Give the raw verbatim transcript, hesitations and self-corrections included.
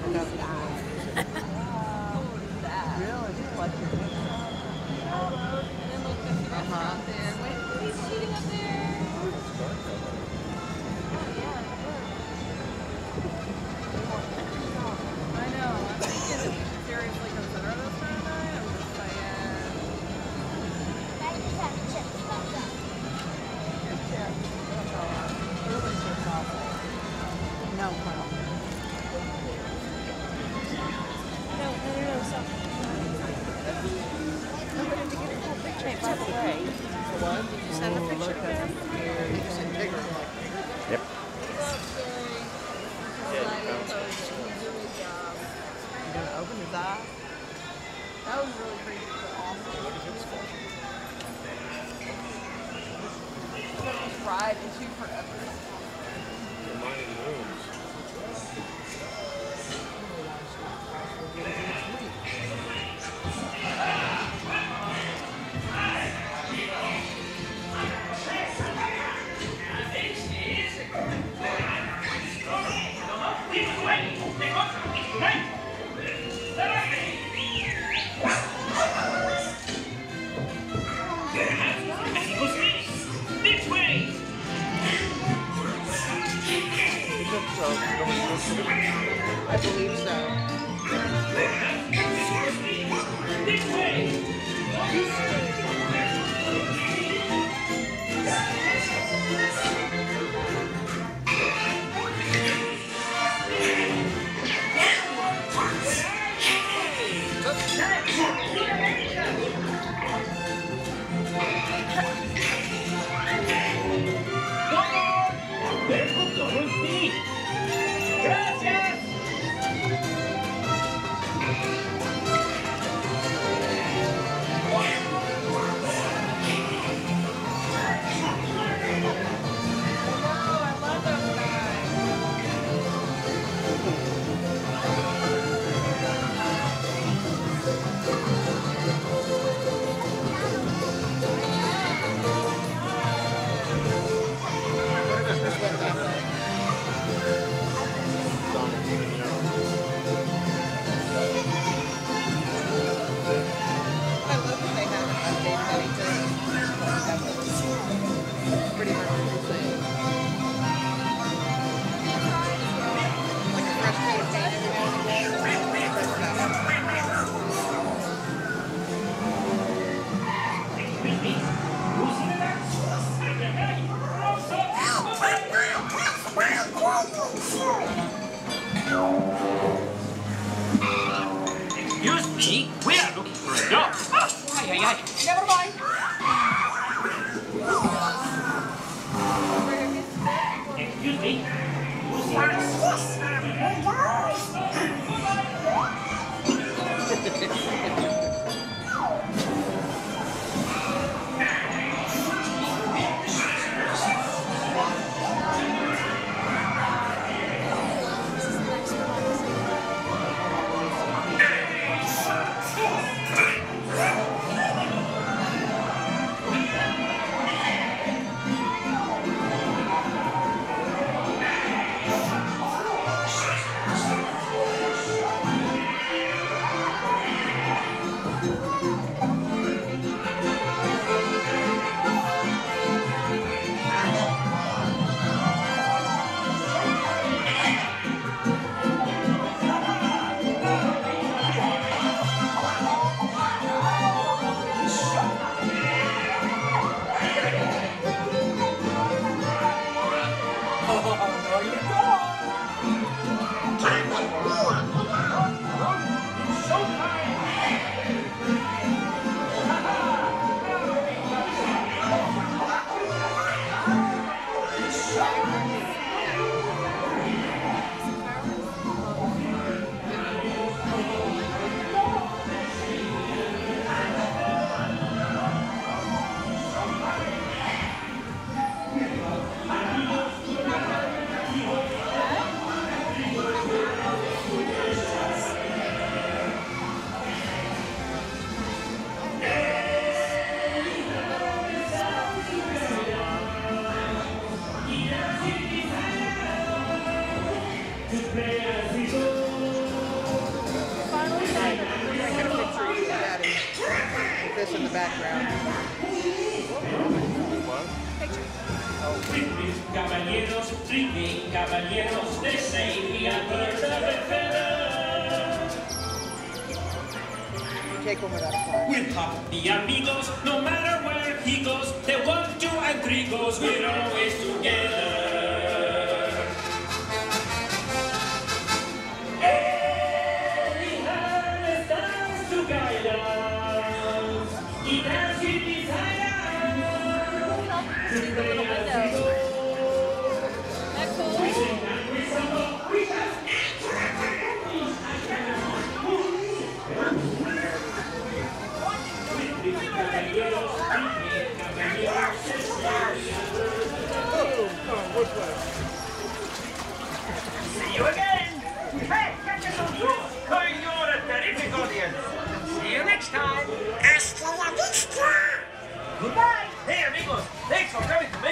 I believe so. This way. Excuse me, we are looking for a dog. Oh, aye, aye, aye. Never mind. Excuse me. this in the background. Three Caballeros, three Caballeros, they say we are birds of a feather. Take one without a flag. We're happy amigos, no matter where he goes. The one, two, and three goes, we're always together. Every hand stands to guide us. He dances beside us. See the little window. That cool? We sing and we stumble, we have See you again! Hey, get yourself through! You're a terrific audience! See you next time! Hasta la vista! Goodbye! Hey amigos, thanks for coming to